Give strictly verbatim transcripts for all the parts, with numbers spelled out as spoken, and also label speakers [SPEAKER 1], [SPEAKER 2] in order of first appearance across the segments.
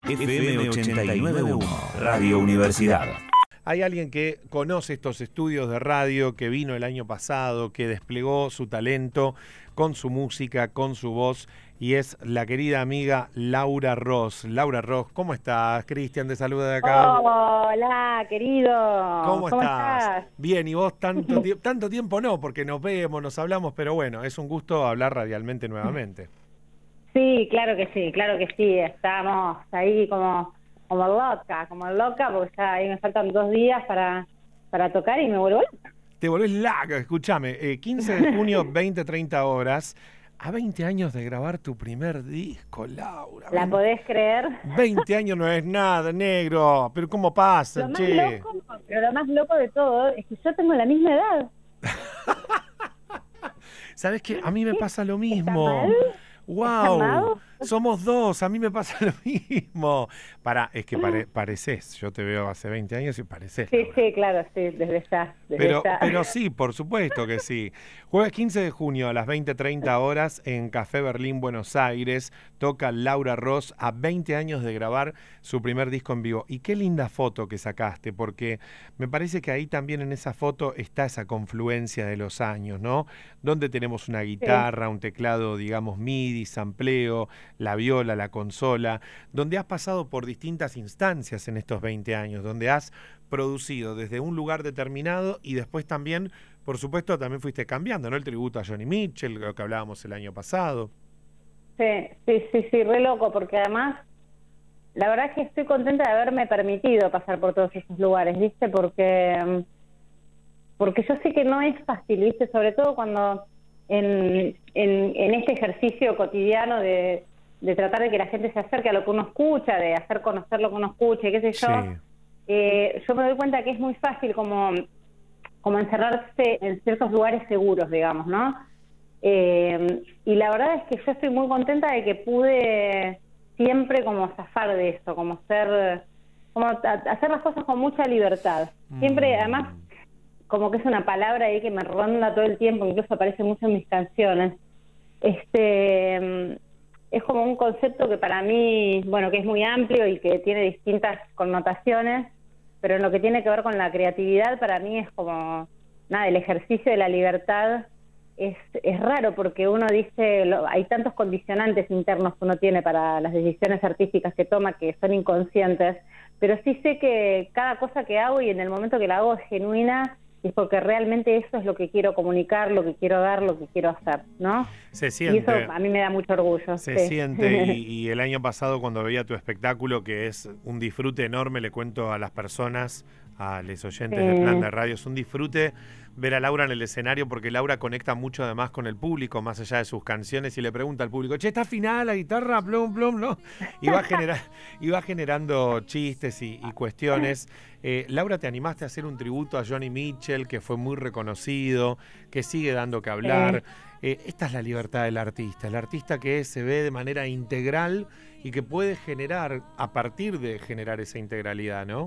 [SPEAKER 1] F M ochenta y nueve punto uno, Radio Universidad.
[SPEAKER 2] Hay alguien que conoce estos estudios de radio, que vino el año pasado, que desplegó su talento con su música, con su voz, y es la querida amiga Laura Ross. Laura Ross, ¿cómo estás? Cristian te saluda de acá.
[SPEAKER 3] Hola, querido.
[SPEAKER 2] ¿Cómo,
[SPEAKER 3] ¿Cómo
[SPEAKER 2] estás?
[SPEAKER 3] estás?
[SPEAKER 2] Bien, y vos tanto, tie- tanto tiempo no, porque nos vemos, nos hablamos, pero bueno, es un gusto hablar radialmente nuevamente.
[SPEAKER 3] Sí, claro que sí, claro que sí. Estamos ahí como, como loca, como loca, porque ya ahí me faltan dos días para, para tocar y me vuelvo loca.
[SPEAKER 2] Te volvés laca, escúchame, eh, quince de junio, veinte, treinta horas, a veinte años de grabar tu primer disco, Laura.
[SPEAKER 3] ¿La podés creer?
[SPEAKER 2] veinte años no es nada, negro, pero ¿cómo pasa,
[SPEAKER 3] Lo más
[SPEAKER 2] che?
[SPEAKER 3] loco, pero lo más loco de todo es que yo tengo la misma edad.
[SPEAKER 2] ¿Sabés qué? A mí me pasa lo
[SPEAKER 3] ¿Está
[SPEAKER 2] mismo.
[SPEAKER 3] mal?
[SPEAKER 2] ¡Wow!
[SPEAKER 3] mal?
[SPEAKER 2] Somos dos, a mí me pasa lo mismo. Pará, es que pare, pareces, yo te veo hace veinte años y pareces.
[SPEAKER 3] Sí,
[SPEAKER 2] Laura.
[SPEAKER 3] sí, claro, sí, desde ya. Desde
[SPEAKER 2] Pero,
[SPEAKER 3] ya.
[SPEAKER 2] pero sí, por supuesto que sí. Jueves quince de junio a las veinte treinta horas en Café Berlín, Buenos Aires, toca Laura Ross a veinte años de grabar su primer disco en vivo. Y qué linda foto que sacaste, porque me parece que ahí también en esa foto está esa confluencia de los años, ¿no? Donde tenemos una guitarra, sí, un teclado, digamos, MIDI, sampleo, la viola, la consola, donde has pasado por distintas instancias en estos veinte años, donde has producido desde un lugar determinado y después también, por supuesto, también fuiste cambiando, ¿no? El tributo a Johnny Mitchell, lo que hablábamos el año pasado.
[SPEAKER 3] Sí, sí, sí, sí, re loco, porque además, la verdad es que estoy contenta de haberme permitido pasar por todos esos lugares, ¿viste? Porque, porque yo sé que no es fácil, ¿viste? Sobre todo cuando en, en, en este ejercicio cotidiano de, de tratar de que la gente se acerque a lo que uno escucha, de hacer conocer lo que uno escucha, qué sé yo,
[SPEAKER 2] Sí.
[SPEAKER 3] eh, yo me doy cuenta que es muy fácil como, como encerrarse en ciertos lugares seguros, digamos, ¿no? Eh, y la verdad es que yo estoy muy contenta de que pude siempre como zafar de eso, como ser, como hacer las cosas con mucha libertad. Siempre, además, como que es una palabra ahí que me ronda todo el tiempo, incluso aparece mucho en mis canciones. Este, es como un concepto que para mí, bueno, que es muy amplio y que tiene distintas connotaciones, pero en lo que tiene que ver con la creatividad, para mí es como, nada, el ejercicio de la libertad. Es, es raro porque uno dice, lo, hay tantos condicionantes internos que uno tiene para las decisiones artísticas que toma que son inconscientes, pero sí sé que cada cosa que hago y en el momento que la hago es genuina, es porque realmente eso es lo que quiero comunicar, lo que quiero dar, lo que quiero hacer, ¿no?
[SPEAKER 2] Se siente.
[SPEAKER 3] Y eso a mí me da mucho orgullo.
[SPEAKER 2] Se
[SPEAKER 3] sí.
[SPEAKER 2] siente, y, y el año pasado cuando veía tu espectáculo, que es un disfrute enorme, le cuento a las personas, a los oyentes
[SPEAKER 3] Sí.
[SPEAKER 2] de Plan de Radio, es un disfrute ver a Laura en el escenario, porque Laura conecta mucho además con el público, más allá de sus canciones, y le pregunta al público, che, ¿está afinada la guitarra? Plum, plum, ¿no? Y va, genera, y va generando chistes y, y cuestiones. Eh, Laura, te animaste a hacer un tributo a Johnny Mitchell, que fue muy reconocido, que sigue dando que hablar.
[SPEAKER 3] Sí.
[SPEAKER 2] Eh, esta es la libertad del artista, el artista que se ve de manera integral y que puede generar, a partir de generar esa integralidad, ¿no?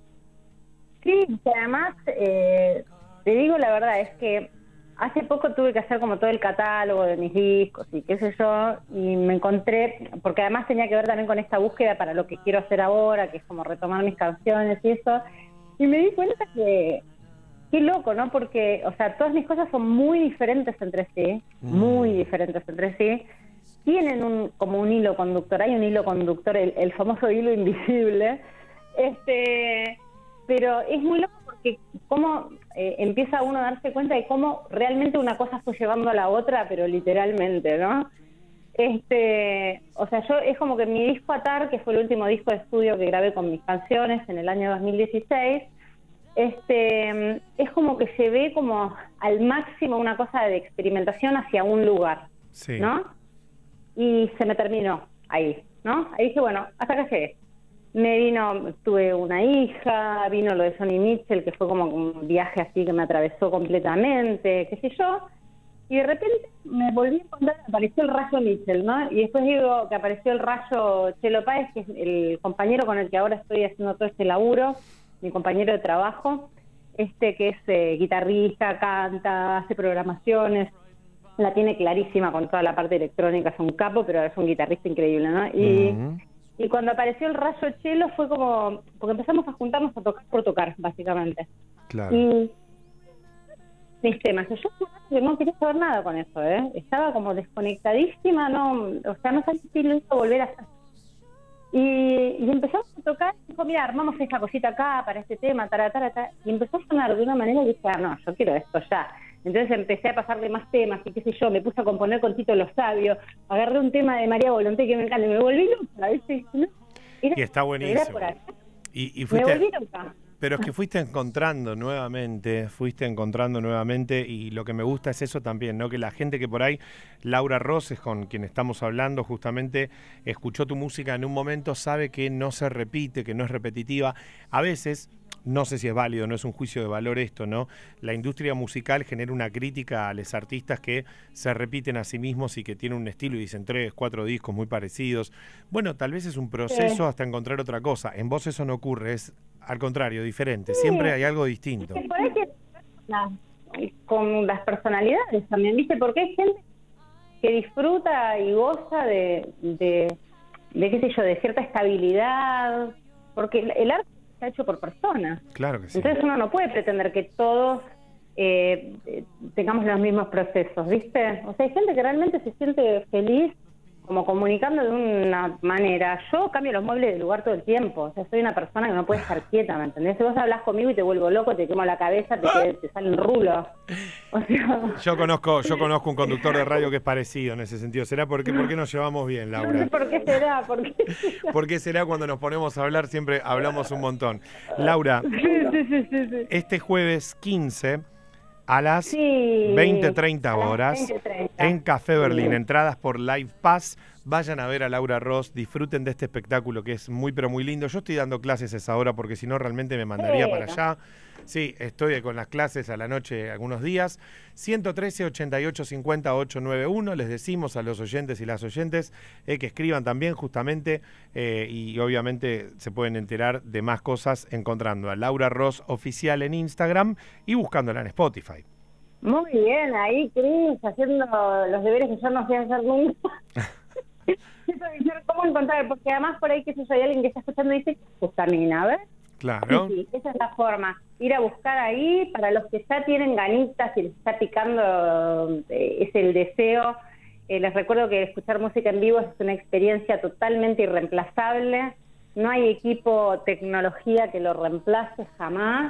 [SPEAKER 3] Sí, que además, eh, te digo la verdad, es que hace poco tuve que hacer como todo el catálogo de mis discos y qué sé yo, y me encontré, porque además tenía que ver también con esta búsqueda para lo que quiero hacer ahora, que es como retomar mis canciones y eso, y me di cuenta que, qué loco, ¿no? Porque, o sea, todas mis cosas son muy diferentes entre sí,
[SPEAKER 2] Mm.
[SPEAKER 3] muy diferentes entre sí, tienen un como un hilo conductor, hay un hilo conductor, el, el famoso hilo invisible, este... pero es muy loco porque cómo eh, empieza uno a darse cuenta de cómo realmente una cosa fue llevando a la otra, pero literalmente, ¿no? Este, o sea, yo es como que mi disco Atar, que fue el último disco de estudio que grabé con mis canciones en el año dos mil dieciséis, este, es como que llevé como al máximo una cosa de experimentación hacia un lugar,
[SPEAKER 2] Sí.
[SPEAKER 3] ¿no? Y se me terminó ahí, ¿no? Ahí dije, bueno, hasta acá llegué. Me vino, tuve una hija, vino lo de Johnny Mitchell, que fue como un viaje así que me atravesó completamente, qué sé yo, y de repente me volví a encontrar, apareció el rayo Mitchell, ¿no? Y después digo que apareció el rayo Chelo Páez, que es el compañero con el que ahora estoy haciendo todo este laburo, mi compañero de trabajo, este que es eh, guitarrista, canta, hace programaciones, la tiene clarísima con toda la parte electrónica, es un capo, pero es un guitarrista increíble, ¿no? Y...
[SPEAKER 2] Mm.
[SPEAKER 3] Y cuando apareció el Rayo Chelo fue como, porque empezamos a juntarnos a tocar por tocar, básicamente.
[SPEAKER 2] Claro.
[SPEAKER 3] Y mis temas, yo no quería saber nada con eso, ¿eh? Estaba como desconectadísima, no, o sea, no sabía si lo iba a volver a hacer. Y, y empezamos a tocar, y dijo, mira, armamos esta cosita acá para este tema, tara, tara, tara, y empezó a sonar de una manera que dije, ah, no, yo quiero esto ya. Entonces empecé a pasarle más temas, y qué sé yo, me puse a componer con Tito Lo Sabio, agarré un tema de María Volonté que me encanta, y me volví loca, ¿viste? ¿No? Era,
[SPEAKER 2] y está buenísimo. Y, y fuiste,
[SPEAKER 3] me volví loca.
[SPEAKER 2] Pero es que fuiste encontrando nuevamente, fuiste encontrando nuevamente, y lo que me gusta es eso también, ¿no? Que la gente que por ahí, Laura Ross, es con quien estamos hablando, justamente escuchó tu música en un momento, sabe que no se repite, que no es repetitiva. A veces, no sé si es válido, no es un juicio de valor esto, ¿no? La industria musical genera una crítica a los artistas que se repiten a sí mismos y que tienen un estilo y dicen tres, cuatro discos muy parecidos. Bueno, tal vez es un proceso sí. hasta encontrar otra cosa. En vos eso no ocurre, es al contrario, diferente. Sí. Siempre hay algo distinto.
[SPEAKER 3] Por ahí que, con las personalidades también, ¿viste? Porque hay gente que disfruta y goza de, de, de qué sé yo, de cierta estabilidad, porque el, el arte está hecho por personas.
[SPEAKER 2] Claro que sí.
[SPEAKER 3] Entonces uno no puede pretender que todos eh, tengamos los mismos procesos, ¿viste? O sea, hay gente que realmente se siente feliz como comunicando de una manera. Yo cambio los muebles de lugar todo el tiempo. O sea, soy una persona que no puede estar quieta, ¿me entendés? Si vos hablas conmigo y te vuelvo loco, te quemo la cabeza, te, te salen rulos. O sea...
[SPEAKER 2] Yo conozco yo conozco un conductor de radio que es parecido en ese sentido. ¿Será porque, porque nos llevamos bien, Laura?
[SPEAKER 3] No sé por qué será. ¿Por qué será?
[SPEAKER 2] ¿Por qué será cuando nos ponemos a hablar? Siempre hablamos un montón. Laura,
[SPEAKER 3] sí, sí, sí, sí, sí.
[SPEAKER 2] este jueves quince... a las
[SPEAKER 3] sí,
[SPEAKER 2] veinte treinta horas
[SPEAKER 3] veinte treinta
[SPEAKER 2] en Café Berlín, sí. Entradas por Live Pass. Vayan a ver a Laura Ross, disfruten de este espectáculo que es muy pero muy lindo. Yo estoy dando clases a esa hora porque si no realmente me mandaría para allá. Sí, estoy con las clases a la noche algunos días. ciento trece, ochenta y ocho, cincuenta, ochocientos noventa y uno. Les decimos a los oyentes y las oyentes eh, que escriban también justamente eh, y obviamente se pueden enterar de más cosas encontrando a Laura Ross Oficial en Instagram y buscándola en Spotify.
[SPEAKER 3] Muy bien, ahí Cris, haciendo los deberes que yo no sé hacer nunca. ¿Cómo encontrar? Porque además por ahí, que sé yo, hay alguien que está escuchando y dice, Justamina, a ver.
[SPEAKER 2] Claro.
[SPEAKER 3] Sí, sí, esa es la forma. Ir a buscar ahí, para los que ya tienen ganitas y les está picando, eh, es el deseo. Eh, les recuerdo que escuchar música en vivo es una experiencia totalmente irreemplazable. No hay equipo, tecnología que lo reemplace jamás.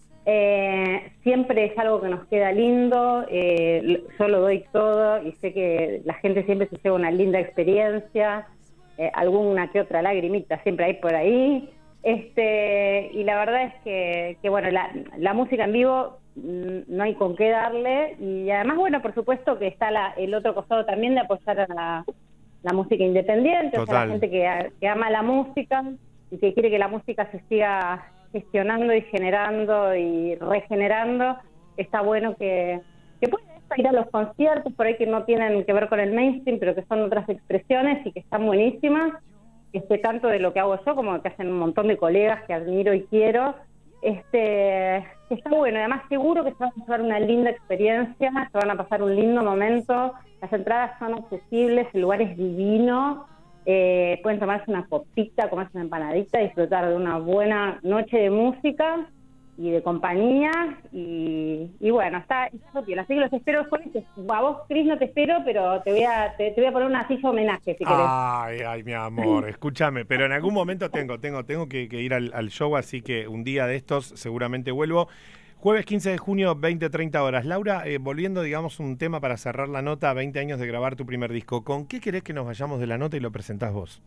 [SPEAKER 3] Eh, siempre es algo que nos queda lindo. Eh, yo lo doy todo y sé que la gente siempre se lleva una linda experiencia. Eh, alguna que otra lagrimita siempre hay por ahí. Este, y la verdad es que, que bueno, la, la música en vivo no hay con qué darle, y además, bueno, por supuesto que está la, el otro costado también de apoyar a la, la música independiente, o sea, la gente que, que ama la música y que quiere que la música se siga gestionando y generando y regenerando. Está bueno que, que pueden ir a los conciertos por ahí que no tienen que ver con el mainstream, pero que son otras expresiones y que están buenísimas. Este, tanto de lo que hago yo como que hacen un montón de colegas que admiro y quiero. Este, está bueno, además seguro que se van a pasar una linda experiencia, se van a pasar un lindo momento. Las entradas son accesibles, el lugar es divino, eh, pueden tomarse una copita, comerse una empanadita, disfrutar de una buena noche de música y de compañía, y, y bueno, está, está bien. Así que los espero jueves. A vos, Cris, no te espero, pero te voy a te, te voy a poner una silla homenaje, si querés.
[SPEAKER 2] Ay, ay, mi amor, escúchame, pero en algún momento tengo, tengo, tengo que, que ir al, al show, así que un día de estos seguramente vuelvo. Jueves quince de junio, veinte treinta horas. Laura, eh, volviendo, digamos, un tema para cerrar la nota, veinte años de grabar tu primer disco. ¿Con qué querés que nos vayamos de la nota y lo presentás vos?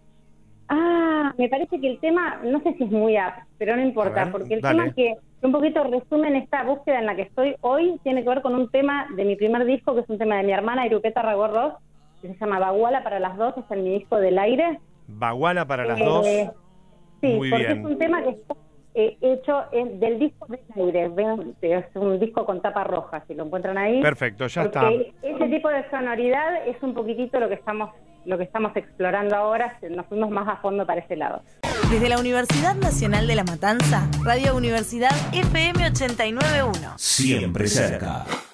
[SPEAKER 3] Ah, me parece que el tema, no sé si es muy up, pero no importa, ver, porque el dale. tema que un poquito resumen esta búsqueda en la que estoy hoy tiene que ver con un tema de mi primer disco, que es un tema de mi hermana Irupeta Ragorros, que se llama Baguala para las dos, está en mi disco del aire.
[SPEAKER 2] Baguala para las
[SPEAKER 3] eh,
[SPEAKER 2] dos.
[SPEAKER 3] Sí,
[SPEAKER 2] muy
[SPEAKER 3] porque
[SPEAKER 2] bien.
[SPEAKER 3] Es un tema que está eh, hecho en, del disco del aire. Ven, es un disco con tapa roja, si lo encuentran ahí.
[SPEAKER 2] Perfecto, ya está.
[SPEAKER 3] Ese tipo de sonoridad es un poquitito lo que estamos lo que estamos explorando ahora. Nos fuimos más a fondo para ese lado.
[SPEAKER 4] Desde la Universidad Nacional de La Matanza, Radio Universidad F M ochenta y nueve punto uno.
[SPEAKER 1] Siempre cerca.